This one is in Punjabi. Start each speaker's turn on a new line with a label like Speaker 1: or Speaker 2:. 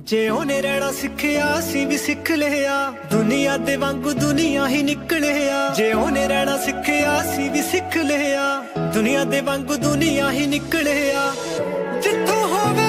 Speaker 1: ਜੇ ਉਹਨੇ ਰਹਿਣਾ ਸਿੱਖਿਆ ਅਸੀਂ ਵੀ ਸਿੱਖ ਲਿਆ, ਦੁਨੀਆ ਦੇ ਵਾਂਗੂ ਦੁਨੀਆ ਹੀ ਨਿਕਲਿਆ। ਜੇ ਉਹਨੇ ਰਹਿਣਾ ਸਿੱਖਿਆ ਅਸੀਂ ਵੀ ਸਿੱਖ ਲਿਆ, ਦੁਨੀਆ ਦੇ ਵਾਂਗੂ ਦੁਨੀਆ ਹੀ ਨਿਕਲਿਆ। ਜਿੱਥੋਂ ਹੋਵੇ